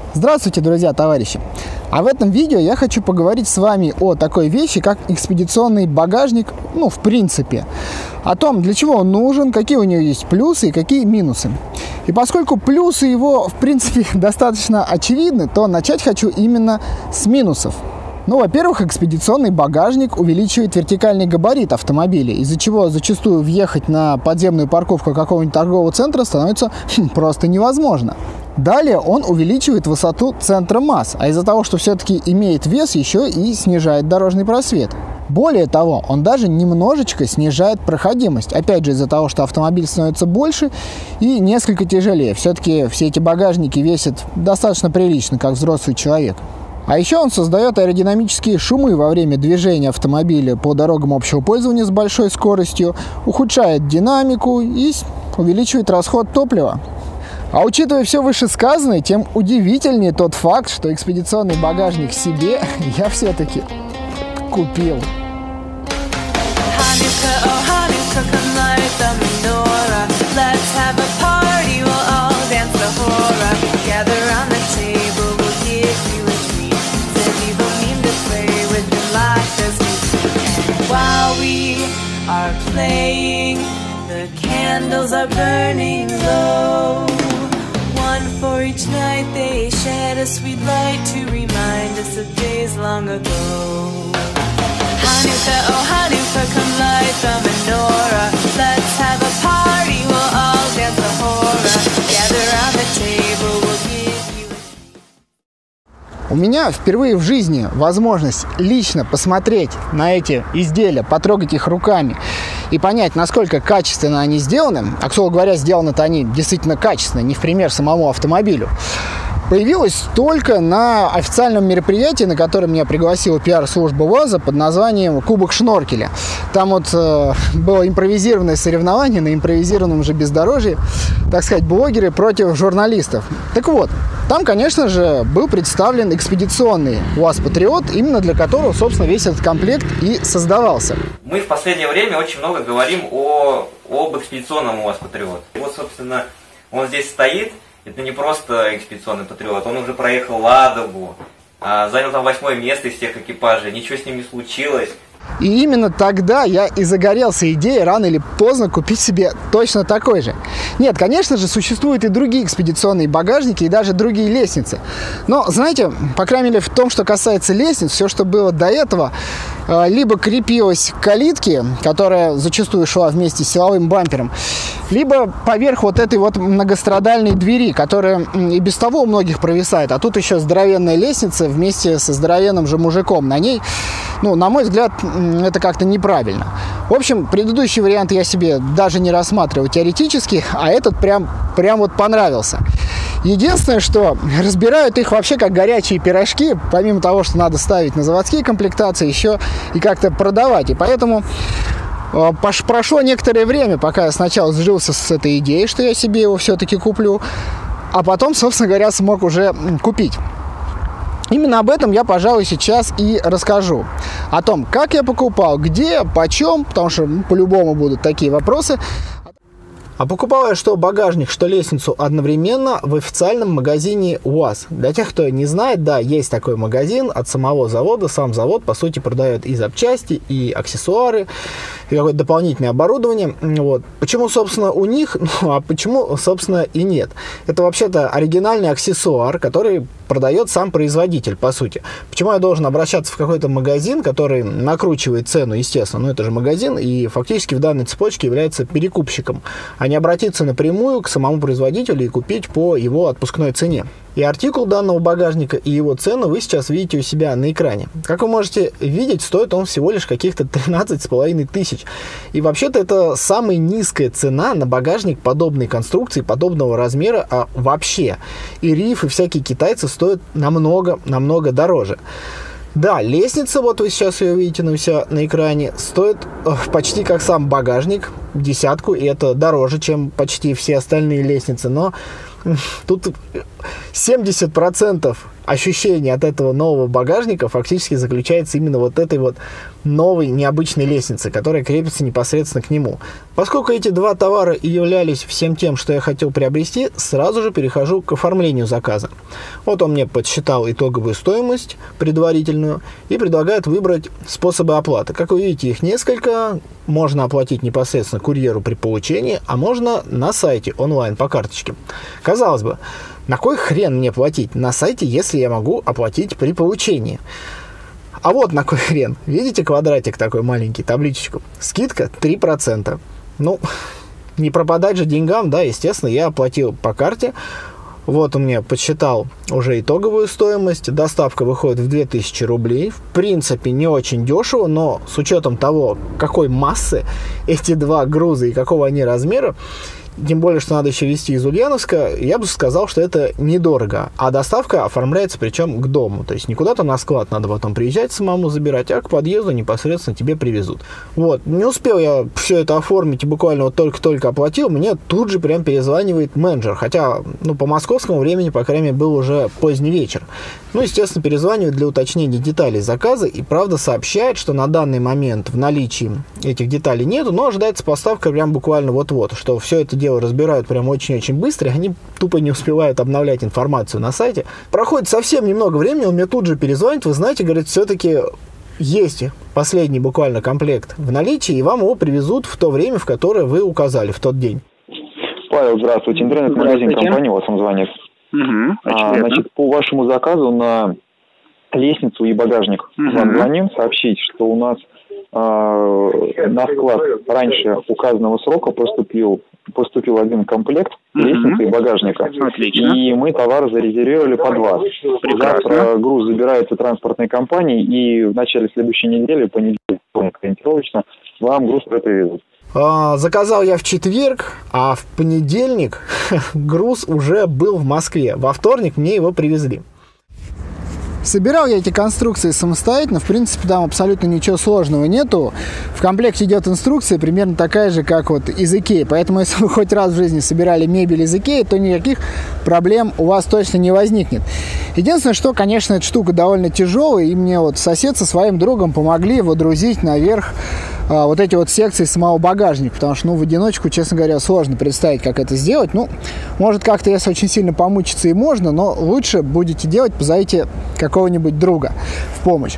Здравствуйте, друзья, товарищи! А в этом видео я хочу поговорить с вами о такой вещи, как экспедиционный багажник, в принципе. О том, для чего он нужен, какие у него есть плюсы и какие минусы. И поскольку плюсы его, в принципе, достаточно очевидны, то начать хочу именно с минусов. Во-первых, экспедиционный багажник увеличивает вертикальный габарит автомобиля, из-за чего зачастую въехать на подземную парковку какого-нибудь торгового центра становится просто невозможно. Далее он увеличивает высоту центра масс, а из-за того, что все-таки имеет вес, еще и снижает дорожный просвет. Более того, он даже немножечко снижает проходимость, опять же из-за того, что автомобиль становится больше и несколько тяжелее. Все-таки все эти багажники весят достаточно прилично, как взрослый человек. А еще он создает аэродинамические шумы во время движения автомобиля по дорогам общего пользования с большой скоростью, ухудшает динамику и увеличивает расход топлива. А учитывая все вышесказанное, тем удивительнее тот факт, что экспедиционный багажник себе я все-таки купил. Candles are burning low. One for each night they shed a sweet light to remind us of days long ago. Hanukkah, oh Hanukkah, come light the menorah. Let's have a party, we'll all dance the hora. Gather around the table, we'll give you a... У меня впервые в жизни возможность лично посмотреть на эти изделия, потрогать их руками и понять, насколько качественно они сделаны, а, к слову говоря, сделаны-то они действительно качественно, не в пример самому автомобилю, появилась только на официальном мероприятии, на которое меня пригласила пиар-служба УАЗа под названием «Кубок шноркеля». Там было импровизированное соревнование на импровизированном же бездорожье, так сказать, блогеры против журналистов. Так вот, там, конечно же, был представлен экспедиционный УАЗ-Патриот, именно для которого, собственно, весь этот комплект и создавался. Мы в последнее время очень много говорим об экспедиционном УАЗ-Патриот. Вот, собственно, он здесь стоит. Это не просто экспедиционный патриот, он уже проехал Ладогу, занял там 8-е место из всех экипажей, ничего с ним не случилось. И именно тогда я и загорелся идеей рано или поздно купить себе точно такой же. Нет, конечно же, существуют и другие экспедиционные багажники, и даже другие лестницы. Но, знаете, по крайней мере, в том, что касается лестниц, все, что было до этого, либо крепилось к калитке, которая зачастую шла вместе с силовым бампером, либо поверх вот этой вот многострадальной двери, которая и без того у многих провисает, а тут еще здоровенная лестница вместе со здоровенным же мужиком на ней. На мой взгляд, это как-то неправильно. В общем, предыдущий вариант я себе даже не рассматривал теоретически, а этот прям вот понравился. Единственное, что разбирают их вообще как горячие пирожки, помимо того, что надо ставить на заводские комплектации, еще и как-то продавать. И поэтому прошло некоторое время, пока я сначала сжился с этой идеей, что я себе его все-таки куплю, а потом, собственно говоря, смог уже купить. Именно об этом я, пожалуй, сейчас и расскажу. О том, как я покупал, где, почем, потому что по-любому будут такие вопросы. А покупал я что багажник, что лестницу одновременно в официальном магазине УАЗ. Для тех, кто не знает, да, есть такой магазин от самого завода. Сам завод, по сути, продает и запчасти, и аксессуары, и какое-то дополнительное оборудование. Вот. Почему, собственно, у них, а почему, собственно, и нет? Это вообще-то оригинальный аксессуар, который продает сам производитель, по сути. Почему я должен обращаться в какой-то магазин, который накручивает цену, естественно, это же магазин, и фактически в данной цепочке является перекупщиком, а не обратиться напрямую к самому производителю и купить по его отпускной цене. И артикул данного багажника, и его цену вы сейчас видите у себя на экране. Как вы можете видеть, стоит он всего лишь каких-то 13,5 тысяч. И вообще-то это самая низкая цена на багажник подобной конструкции, подобного размера вообще. И риф, и всякие китайцы стоят намного дороже. Да, лестница, вот вы сейчас ее видите у себя на экране, стоит почти как сам багажник, десятку, и это дороже, чем почти все остальные лестницы, но тут 70% ощущений от этого нового багажника фактически заключается именно вот этой вот новой необычной лестницы, которая крепится непосредственно к нему. Поскольку эти два товара и являлись всем тем, что я хотел приобрести, сразу же перехожу к оформлению заказа. Вот он мне подсчитал итоговую стоимость предварительную и предлагает выбрать способы оплаты. Как вы видите, их несколько. Можно оплатить непосредственно курьеру при получении, а можно на сайте онлайн по карточке. Казалось бы, на кой хрен мне платить на сайте, если я могу оплатить при получении? А вот на кой хрен. Видите квадратик такой маленький, табличечку? Скидка 3%. Ну, не пропадать же деньгам, да, естественно, я оплатил по карте. Вот он мне подсчитал уже итоговую стоимость. Доставка выходит в 2000 рублей. В принципе, не очень дешево, но с учетом того, какой массы эти два груза и какого они размера, тем более, что надо еще везти из Ульяновска, я бы сказал, что это недорого. А доставка оформляется причем к дому. То есть не куда-то на склад надо потом приезжать самому забирать, а к подъезду непосредственно тебе привезут. Вот. Не успел я все это оформить, и буквально вот только-только оплатил, мне тут же прям перезванивает менеджер. Хотя, ну, по московскому времени, по крайней мере, был уже поздний вечер. Ну, естественно, перезванивает для уточнения деталей заказа и, правда, сообщает, что на данный момент в наличии этих деталей нету, но ожидается поставка прям буквально вот-вот, что все это дело разбирают прям очень-очень быстро, они тупо не успевают обновлять информацию на сайте. Проходит совсем немного времени, он мне тут же перезвонит, вы знаете, говорит, все-таки есть последний буквально комплект в наличии, и вам его привезут в то время, в которое вы указали, в тот день. Павел, здравствуйте. Интернет-магазин компании вас звонит. Значит, по вашему заказу на лестницу и багажник вам звоним сообщить, что у нас на склад раньше указанного срока поступил один комплект лестницы и багажника. Отлично. И мы товар зарезервировали под вас. Прекрасно. Завтра груз забирается транспортной компанией, и в начале следующей недели, понедельник, ориентировочно, вам груз привезут. Заказал я в четверг, а в понедельник груз уже был в Москве. Во вторник мне его привезли. Собирал я эти конструкции самостоятельно. В принципе, там абсолютно ничего сложного нету. В комплекте идет инструкция примерно такая же, как вот из Икеи. Поэтому, если вы хоть раз в жизни собирали мебель из Икеи, то никаких проблем у вас точно не возникнет. Единственное, что, конечно, эта штука довольно тяжелая. И мне вот сосед со своим другом помогли водрузить наверх вот эти вот секции самого багажника. Потому что, ну, в одиночку, честно говоря, сложно представить, как это сделать. Ну, может, как-то, если очень сильно помучиться, и можно, но лучше будете делать, позовите какого-нибудь друга в помощь.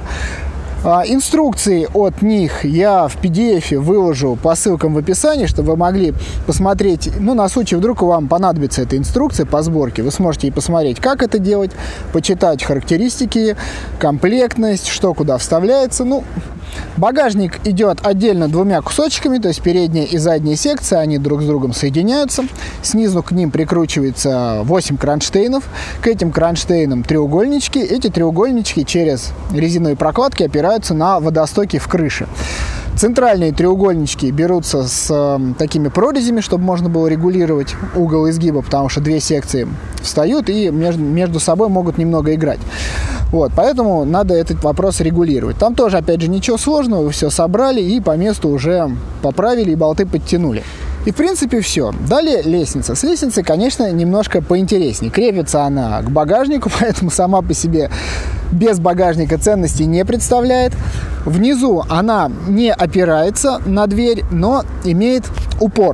Инструкции от них я в PDF выложу по ссылкам в описании, чтобы вы могли посмотреть, ну, на случай, вдруг вам понадобится эта инструкция по сборке. Вы сможете и посмотреть, как это делать, почитать характеристики, комплектность, что куда вставляется. Ну, багажник идет отдельно двумя кусочками, то есть передняя и задняя секция, они друг с другом соединяются. Снизу к ним прикручивается 8 кронштейнов. К этим кронштейнам треугольнички. Эти треугольнички через резиновые прокладки опираются на водостоки в крыше. Центральные треугольнички берутся с такими прорезями, чтобы можно было регулировать угол изгиба, потому что две секции встают и между собой могут немного играть. Вот, поэтому надо этот вопрос регулировать. Там тоже, опять же, ничего сложного, вы все собрали и по месту уже поправили и болты подтянули. И, в принципе, все. Далее лестница. С лестницей, конечно, немножко поинтереснее. Крепится она к багажнику, поэтому сама по себе без багажника ценности не представляет. Внизу она не опирается на дверь, но имеет упор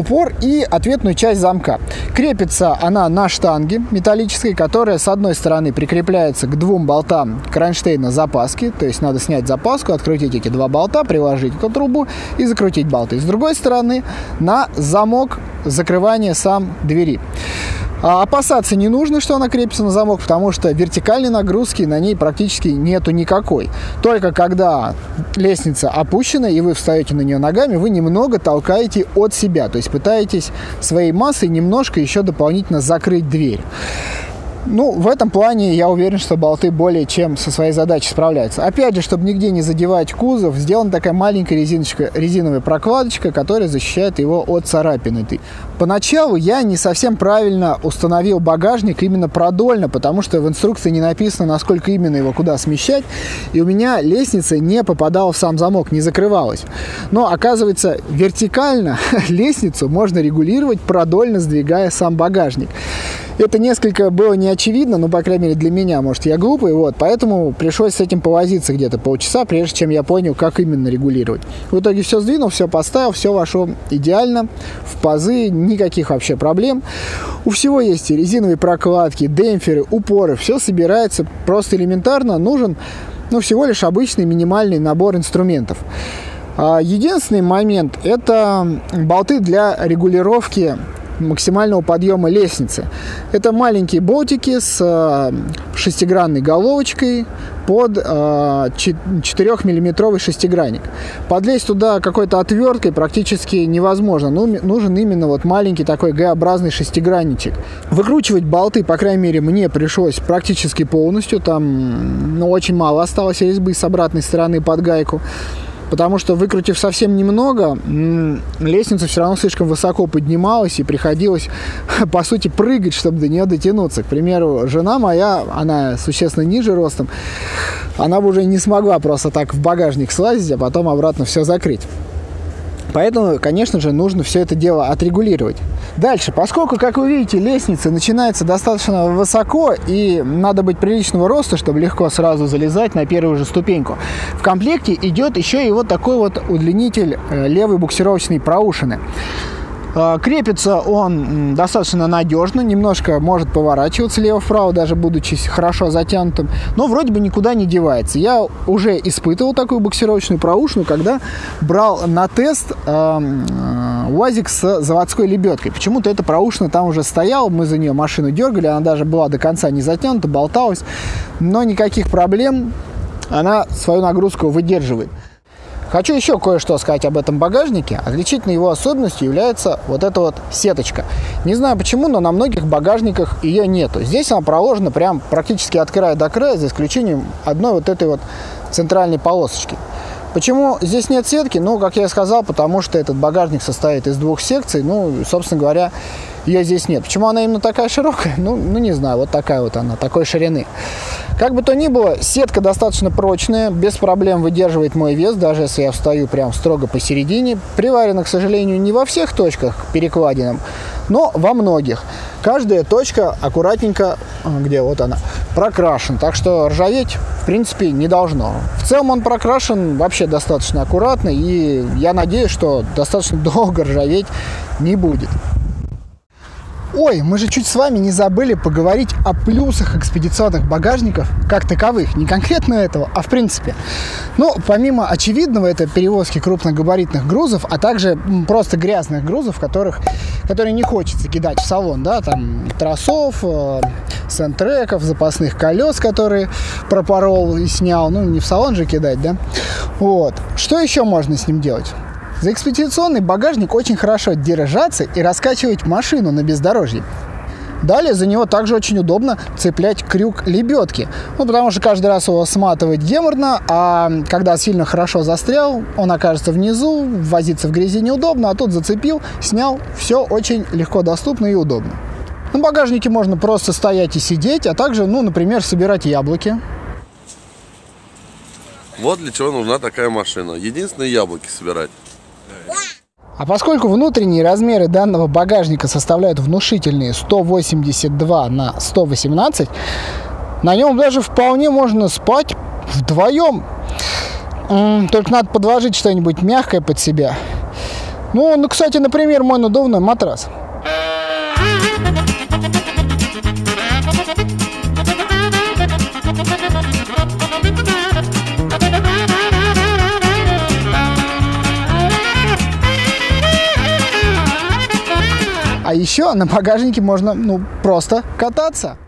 и ответную часть замка. Крепится она на штанге металлической, которая с одной стороны прикрепляется к двум болтам кронштейна запаски, то есть надо снять запаску, открутить эти два болта, приложить эту трубу и закрутить болты. С другой стороны на замок закрывания сам двери. Опасаться не нужно, что она крепится на замок, потому что вертикальной нагрузки на ней практически нету никакой. Только когда лестница опущена и вы встаете на нее ногами, вы немного толкаете от себя, то есть пытаетесь своей массой немножко еще дополнительно закрыть дверь. Ну, в этом плане я уверен, что болты более чем со своей задачей справляются. Опять же, чтобы нигде не задевать кузов, сделана такая маленькая резиновая прокладочка, которая защищает его от царапины. Поначалу я не совсем правильно установил багажник именно продольно, потому что в инструкции не написано, насколько именно его куда смещать, и у меня лестница не попадала в сам замок, не закрывалась. Но, оказывается, вертикально лестницу можно регулировать, продольно сдвигая сам багажник. Это несколько было неочевидно, очевидно, ну, по крайней мере, для меня, может, я глупый, вот, поэтому пришлось с этим повозиться где-то полчаса, прежде чем я понял, как именно регулировать. В итоге все сдвинул, все поставил, все вошло идеально, в пазы, никаких вообще проблем. У всего есть и резиновые прокладки, демпферы, упоры, все собирается просто элементарно, нужен, ну, всего лишь обычный минимальный набор инструментов. Единственный момент – это болты для регулировки максимального подъема лестницы. Это маленькие болтики с шестигранной головочкой под 4-миллиметровый шестигранник. Подлезть туда какой-то отверткой практически невозможно. Нужен именно вот маленький такой Г-образный шестигранничек. Выкручивать болты, по крайней мере, мне пришлось практически полностью. Там, ну, очень мало осталось резьбы с обратной стороны под гайку. Потому что, выкрутив совсем немного, лестница все равно слишком высоко поднималась, и приходилось, по сути, прыгать, чтобы до нее дотянуться. К примеру, жена моя, она существенно ниже ростом, она бы уже не смогла просто так в багажник слазить, а потом обратно все закрыть. Поэтому, конечно же, нужно все это дело отрегулировать. Дальше, поскольку, как вы видите, лестница начинается достаточно высоко и надо быть приличного роста, чтобы легко сразу залезать на первую же ступеньку, в комплекте идет еще и вот такой вот удлинитель левой буксировочной проушины. Крепится он достаточно надежно, немножко может поворачиваться лево-вправо, даже будучи хорошо затянутым, но вроде бы никуда не девается. Я уже испытывал такую буксировочную проушину, когда брал на тест УАЗик с заводской лебедкой. Почему-то эта проушина там уже стояла, мы за нее машину дергали, она даже была до конца не затянута, болталась, но никаких проблем, она свою нагрузку выдерживает. Хочу еще кое-что сказать об этом багажнике. Отличительной его особенностью является вот эта вот сеточка. Не знаю почему, но на многих багажниках ее нету. Здесь она проложена прям практически от края до края, за исключением одной вот этой вот центральной полосочки. Почему здесь нет сетки? Ну, как я и сказал, потому что этот багажник состоит из двух секций. Ну, собственно говоря, ее здесь нет. Почему она именно такая широкая? Ну, не знаю, вот такая вот она, такой ширины. Как бы то ни было, сетка достаточно прочная, без проблем выдерживает мой вес, даже если я встаю прям строго посередине. Приварена, к сожалению, не во всех точках перекладинам, но во многих. Каждая точка аккуратненько, где вот она, прокрашена, так что ржаветь, в принципе, не должно. В целом он прокрашен вообще достаточно аккуратно, и я надеюсь, что достаточно долго ржаветь не будет. Ой, мы же чуть с вами не забыли поговорить о плюсах экспедиционных багажников как таковых. Не конкретно этого, а в принципе. Ну, помимо очевидного, это перевозки крупногабаритных грузов, а также просто грязных грузов, которые не хочется кидать в салон, да, там тросов, сентреков, запасных колес, которые пропорол и снял. Ну, не в салон же кидать, да. Вот. Что еще можно с ним делать? За экспедиционный багажник очень хорошо держаться и раскачивать машину на бездорожье. Далее за него также очень удобно цеплять крюк лебедки. Ну, потому что каждый раз его сматывать геморно, а когда сильно хорошо застрял, он окажется внизу, возиться в грязи неудобно, а тут зацепил, снял, все очень легко доступно и удобно. На багажнике можно просто стоять и сидеть, а также, ну, например, собирать яблоки. Вот для чего нужна такая машина. Единственное, яблоки собирать. А поскольку внутренние размеры данного багажника составляют внушительные 182 на 118, на нем даже вполне можно спать вдвоем. Только надо подложить что-нибудь мягкое под себя. Ну, кстати, например, мой надувной матрас. А еще на багажнике можно, ну, просто кататься.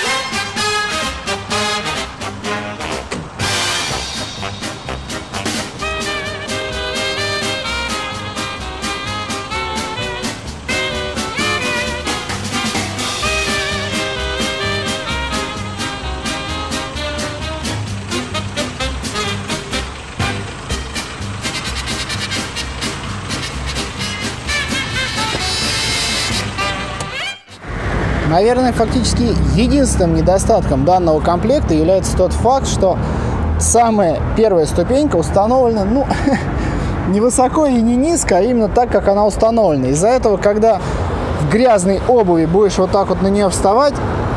Наверное, фактически единственным недостатком данного комплекта является тот факт, что самая первая ступенька установлена, ну, не высоко и не низко, а именно так, как она установлена. Из-за этого, когда в грязной обуви будешь вот так вот на нее вставать,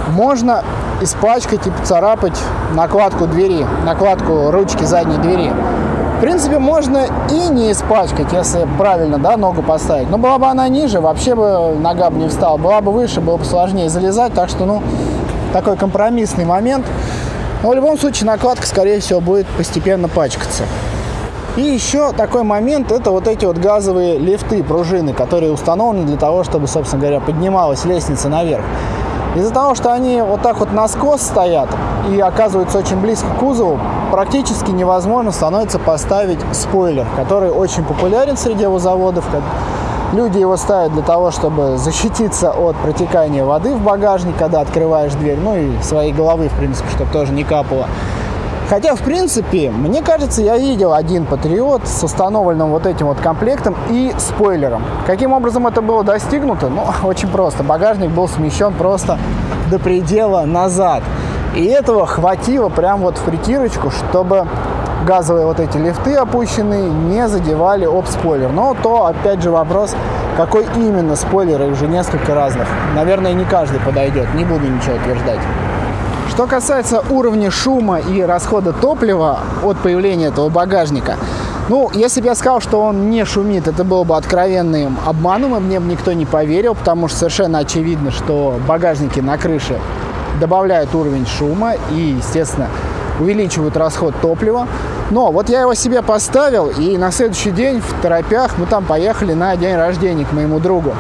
можно испачкать и поцарапать накладку двери, накладку ручки задней двери. В принципе, можно и не испачкать, если правильно, да, ногу поставить. Но была бы она ниже, вообще бы нога бы не встала. Была бы выше, было бы сложнее залезать. Так что, ну, такой компромиссный момент. Но в любом случае накладка, скорее всего, будет постепенно пачкаться. И еще такой момент, это вот эти вот газовые лифты, пружины, которые установлены для того, чтобы, собственно говоря, поднималась лестница наверх. Из-за того, что они вот так вот наскос стоят и оказываются очень близко к кузову, практически невозможно становится поставить спойлер, который очень популярен среди заводов. Люди его ставят для того, чтобы защититься от протекания воды в багажник, когда открываешь дверь, ну и своей головы, в принципе, чтобы тоже не капало. Хотя, в принципе, мне кажется, я видел один Патриот с установленным вот этим вот комплектом и спойлером. Каким образом это было достигнуто? Ну, очень просто. Багажник был смещен просто до предела назад. И этого хватило прям вот в притирочку, чтобы газовые вот эти лифты опущенные не задевали об спойлер. Но то, опять же, вопрос, какой именно спойлер, их же несколько разных. Наверное, не каждый подойдет, не буду ничего утверждать. Что касается уровня шума и расхода топлива от появления этого багажника, ну, если бы я сказал, что он не шумит, это было бы откровенным обманом, и мне бы никто не поверил, потому что совершенно очевидно, что багажники на крыше добавляют уровень шума и, естественно, увеличивают расход топлива. Но вот я его себе поставил, и на следующий день в торопях мы там поехали на день рождения к моему другу.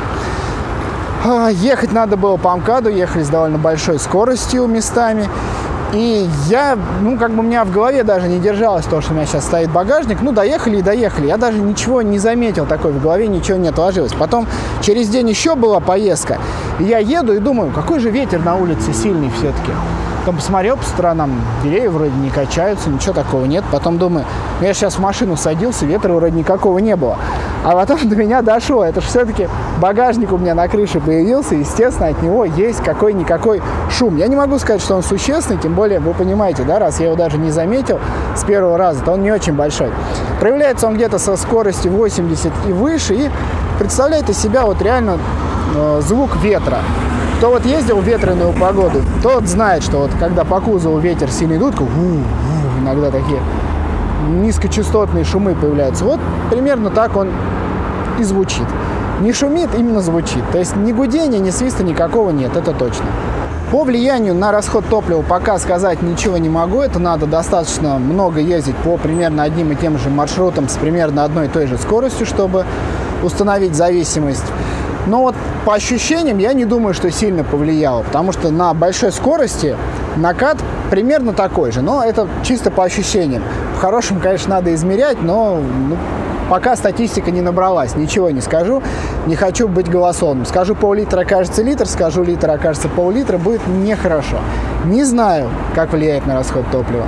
Ехать надо было по МКАДу, ехали с довольно большой скоростью местами. И я, ну, как бы у меня в голове даже не держалось то, что у меня сейчас стоит багажник. Ну, доехали и доехали. Я даже ничего не заметил такой, в голове ничего не отложилось. Потом через день еще была поездка. И я еду и думаю, какой же ветер на улице сильный все-таки. Потом посмотрел по сторонам, деревья вроде не качаются, ничего такого нет. Потом думаю, ну, я сейчас в машину садился, ветра вроде никакого не было. А потом до меня дошло, это же все-таки багажник у меня на крыше появился, и, естественно, от него есть какой-никакой шум. Я не могу сказать, что он существенный, тем более, вы понимаете, да, раз я его даже не заметил с первого раза, то он не очень большой. Проявляется он где-то со скоростью 80 и выше, и представляет из себя вот реально звук ветра. Кто вот ездил в ветреную погоду, тот знает, что вот когда по кузову ветер сильно идут, иногда такие низкочастотные шумы появляются. Вот примерно так он и звучит. Не шумит, именно звучит. То есть ни гудения, ни свиста никакого нет, это точно. По влиянию на расход топлива пока сказать ничего не могу. Это надо достаточно много ездить по примерно одним и тем же маршрутам с примерно одной и той же скоростью, чтобы установить зависимость. Но вот по ощущениям я не думаю, что сильно повлияло, потому что на большой скорости накат примерно такой же, но это чисто по ощущениям. По-хорошему, конечно, надо измерять, но пока статистика не набралась, ничего не скажу, не хочу быть голословным. Скажу пол-литра, окажется литр, скажу литр, окажется пол-литра, будет нехорошо. Не знаю, как влияет на расход топлива.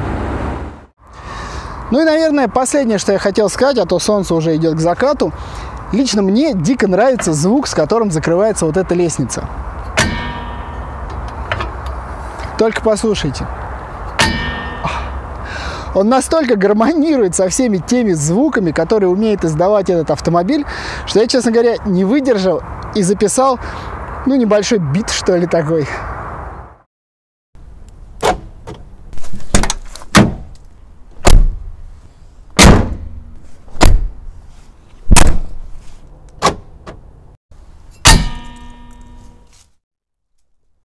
Ну и, наверное, последнее, что я хотел сказать, а то солнце уже идет к закату. Лично мне дико нравится звук, с которым закрывается вот эта лестница. Только послушайте. Он настолько гармонирует со всеми теми звуками, которые умеет издавать этот автомобиль, что я, честно говоря, не выдержал и записал, ну, небольшой бит, что ли, такой.